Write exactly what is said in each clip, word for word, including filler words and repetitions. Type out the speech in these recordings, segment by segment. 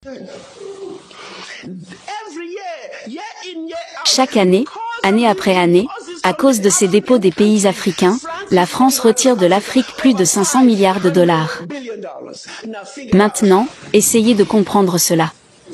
Chaque année, année après année, à cause de ces dépôts des pays africains, la France retire de l'Afrique plus de cinq cents milliards de dollars. Maintenant, essayez de comprendre cela.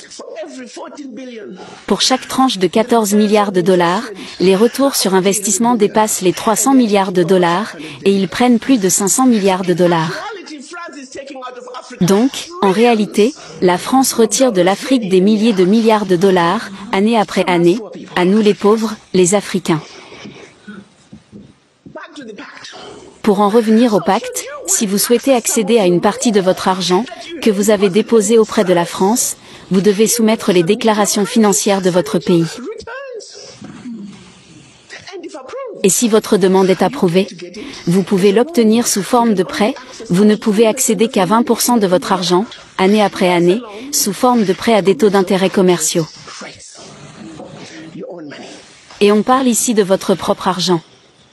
Pour chaque tranche de quatorze milliards de dollars, les retours sur investissement dépassent les trois cents milliards de dollars, et ils prennent plus de cinq cents milliards de dollars. Donc, en réalité, la France retire de l'Afrique des milliers de milliards de dollars, année après année, à nous les pauvres, les Africains. Pour en revenir au pacte, si vous souhaitez accéder à une partie de votre argent, que vous avez déposé auprès de la France, vous devez soumettre les déclarations financières de votre pays. Et si votre demande est approuvée, vous pouvez l'obtenir sous forme de prêt, vous ne pouvez accéder qu'à vingt pour cent de votre argent, année après année, sous forme de prêt à des taux d'intérêt commerciaux. Et on parle ici de votre propre argent.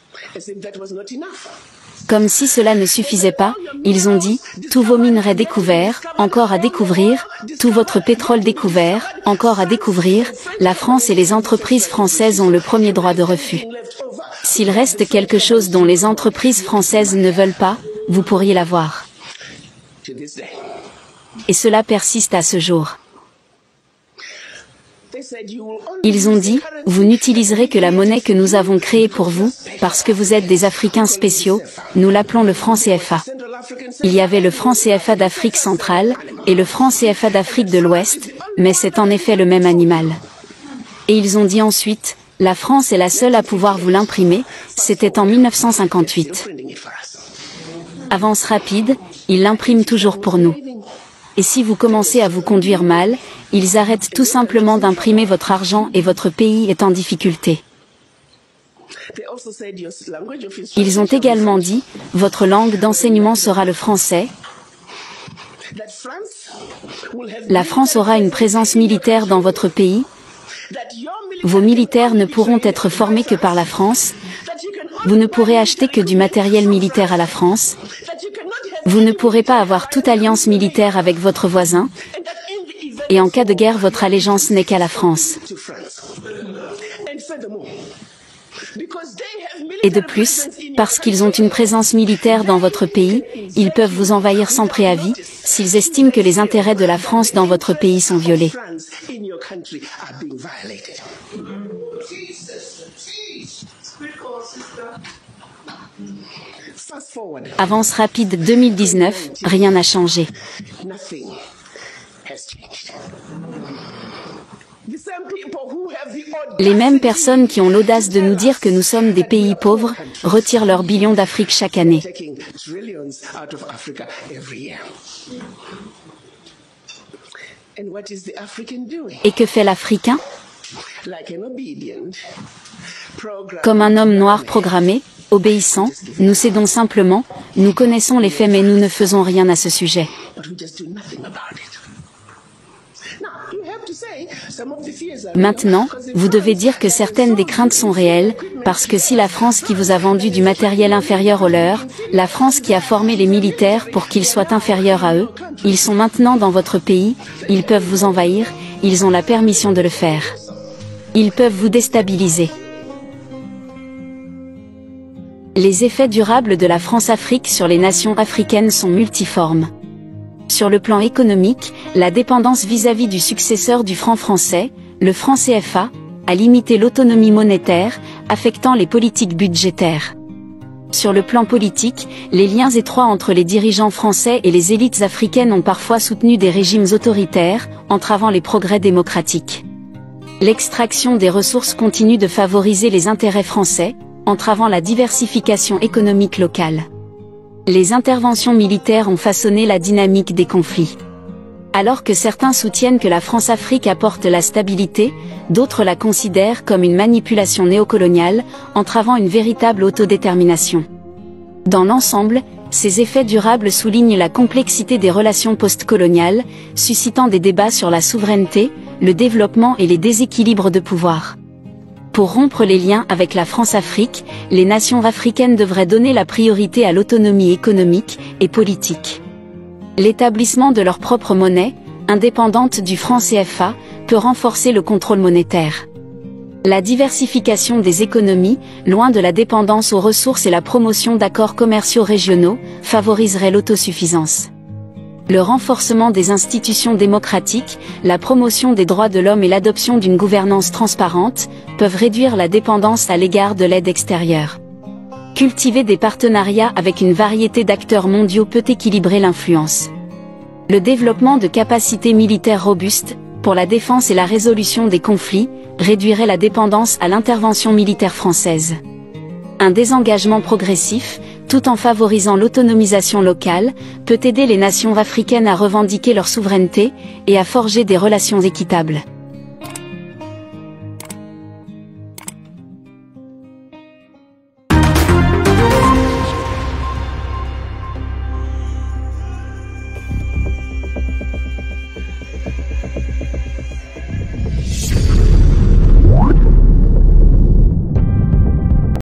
Comme si cela ne suffisait pas, ils ont dit, tous vos minerais découverts, encore à découvrir, tout votre pétrole découvert, encore à découvrir, la France et les entreprises françaises ont le premier droit de refus. S'il reste quelque chose dont les entreprises françaises ne veulent pas, vous pourriez l'avoir. Et cela persiste à ce jour. Ils ont dit, vous n'utiliserez que la monnaie que nous avons créée pour vous, parce que vous êtes des Africains spéciaux, nous l'appelons le franc C F A. Il y avait le franc C F A d'Afrique centrale, et le franc C F A d'Afrique de l'Ouest, mais c'est en effet le même animal. Et ils ont dit ensuite, la France est la seule à pouvoir vous l'imprimer, c'était en mille neuf cent cinquante-huit. Avance rapide, ils l'impriment toujours pour nous. Et si vous commencez à vous conduire mal, ils arrêtent tout simplement d'imprimer votre argent et votre pays est en difficulté. Ils ont également dit, votre langue d'enseignement sera le français. La France aura une présence militaire dans votre pays. Vos militaires ne pourront être formés que par la France. Vous ne pourrez acheter que du matériel militaire à la France. Vous ne pourrez pas avoir toute alliance militaire avec votre voisin. Et en cas de guerre, votre allégeance n'est qu'à la France. Et de plus, parce qu'ils ont une présence militaire dans votre pays, ils peuvent vous envahir sans préavis, s'ils estiment que les intérêts de la France dans votre pays sont violés. Avance rapide deux mille dix-neuf, rien n'a changé. Les mêmes personnes qui ont l'audace de nous dire que nous sommes des pays pauvres, retirent leurs billions d'Afrique chaque année. Et que fait l'Africain? Comme un homme noir programmé, obéissant, nous cédons simplement, nous connaissons les faits mais nous ne faisons rien à ce sujet. Maintenant, vous devez dire que certaines des craintes sont réelles, parce que si la France qui vous a vendu du matériel inférieur au leur, la France qui a formé les militaires pour qu'ils soient inférieurs à eux, ils sont maintenant dans votre pays, ils peuvent vous envahir, ils ont la permission de le faire. Ils peuvent vous déstabiliser. Les effets durables de la France-Afrique sur les nations africaines sont multiformes. Sur le plan économique, la dépendance vis-à-vis du successeur du franc français, le franc C F A, a limité l'autonomie monétaire, affectant les politiques budgétaires. Sur le plan politique, les liens étroits entre les dirigeants français et les élites africaines ont parfois soutenu des régimes autoritaires, entravant les progrès démocratiques. L'extraction des ressources continue de favoriser les intérêts français, entravant la diversification économique locale. Les interventions militaires ont façonné la dynamique des conflits. Alors que certains soutiennent que la France-Afrique apporte la stabilité, d'autres la considèrent comme une manipulation néocoloniale, entravant une véritable autodétermination. Dans l'ensemble, ces effets durables soulignent la complexité des relations postcoloniales, suscitant des débats sur la souveraineté, le développement et les déséquilibres de pouvoir. Pour rompre les liens avec la France-Afrique, les nations africaines devraient donner la priorité à l'autonomie économique et politique. L'établissement de leur propre monnaie, indépendante du franc C F A, peut renforcer le contrôle monétaire. La diversification des économies, loin de la dépendance aux ressources et la promotion d'accords commerciaux régionaux, favoriserait l'autosuffisance. Le renforcement des institutions démocratiques, la promotion des droits de l'homme et l'adoption d'une gouvernance transparente, peuvent réduire la dépendance à l'égard de l'aide extérieure. Cultiver des partenariats avec une variété d'acteurs mondiaux peut équilibrer l'influence. Le développement de capacités militaires robustes, pour la défense et la résolution des conflits, réduirait la dépendance à l'intervention militaire française. Un désengagement progressif, tout en favorisant l'autonomisation locale, peut aider les nations africaines à revendiquer leur souveraineté et à forger des relations équitables.